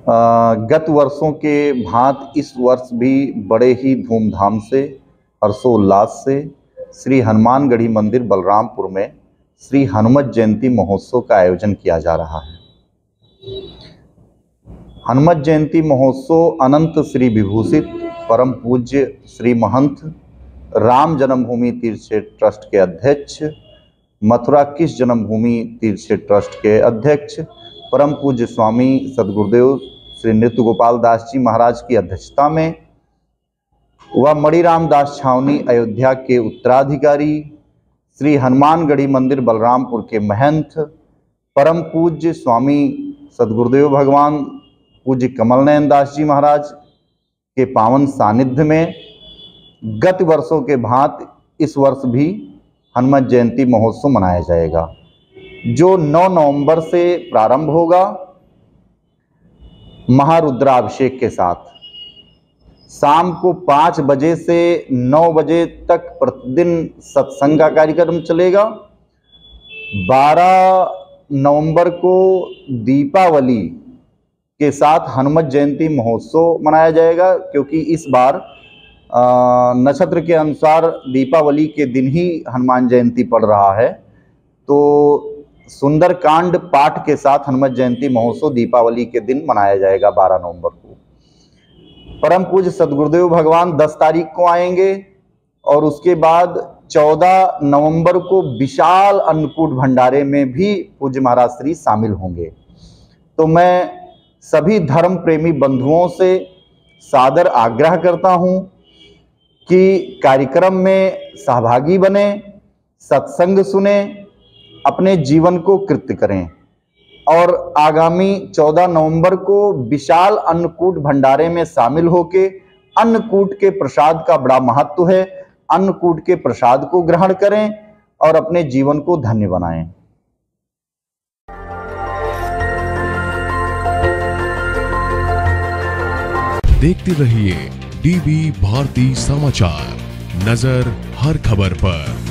गत वर्षों के भांति इस वर्ष भी बड़े ही धूमधाम से हर्षोल्लास से श्री हनुमानगढ़ी मंदिर बलरामपुर में श्री हनुमत जयंती महोत्सव का आयोजन किया जा रहा है। हनुमत जयंती महोत्सव अनंत श्री विभूषित परम पूज्य श्री महंत राम जन्मभूमि तीर्थ क्षेत्र ट्रस्ट के अध्यक्ष, मथुरा किस जन्मभूमि तीर्थ क्षेत्र ट्रस्ट के अध्यक्ष परम पूज्य स्वामी सदगुरुदेव श्री नृत्य गोपाल दास जी महाराज की अध्यक्षता में व मणिराम दास छावनी अयोध्या के उत्तराधिकारी, श्री हनुमानगढ़ी मंदिर बलरामपुर के महंत परम पूज्य स्वामी सदगुरुदेव भगवान पूज्य कमल नयन दास जी महाराज के पावन सानिध्य में गत वर्षों के भांति इस वर्ष भी हनुमत जयंती महोत्सव मनाया जाएगा, जो 9 नवंबर से प्रारंभ होगा महारुद्राभिषेक के साथ। शाम को 5 बजे से 9 बजे तक प्रतिदिन सत्संग का कार्यक्रम चलेगा। 12 नवंबर को दीपावली के साथ हनुमत जयंती महोत्सव मनाया जाएगा, क्योंकि इस बार नक्षत्र के अनुसार दीपावली के दिन ही हनुमान जयंती पड़ रहा है। तो सुंदरकांड पाठ के साथ हनुमत जयंती महोत्सव दीपावली के दिन मनाया जाएगा 12 नवंबर को। परम पूज्य सदगुरुदेव भगवान 10 तारीख को आएंगे और उसके बाद 14 नवंबर को विशाल अन्नकूट भंडारे में भी पूज्य महाराज श्री शामिल होंगे। तो मैं सभी धर्म प्रेमी बंधुओं से सादर आग्रह करता हूं कि कार्यक्रम में सहभागी बने, सत्संग सुने, अपने जीवन को कृत्य करें और आगामी 14 नवंबर को विशाल अन्नकूट भंडारे में शामिल होके अन्नकूट के प्रसाद का बड़ा महत्व है। अन्नकूट के प्रसाद को ग्रहण करें और अपने जीवन को धन्य बनाएं। देखते रहिए डीबी भारती समाचार, नजर हर खबर पर।